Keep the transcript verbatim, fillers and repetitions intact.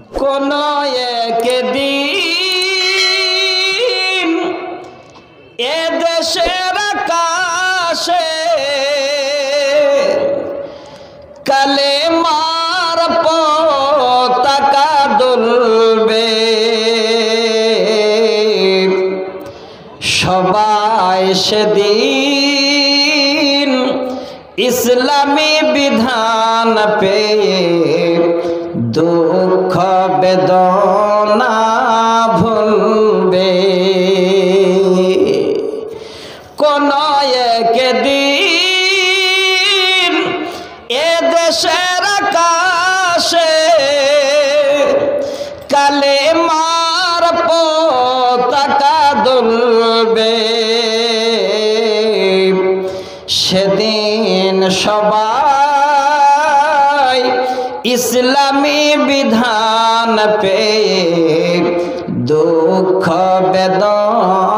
কোন একদিন এ দেশের আকাশে কালেমার পতাকা দুলবে, সবাই সেদিন ইসলামী বিধান পেয়ে দুঃখ বেদনা ভুলবে। কোন একদিন এ দেশের আকাশে কালেমার পতাকা দুলবে, সেদিন সবাই ইসলামী বিধান পেয়ে দুঃখ বেদনা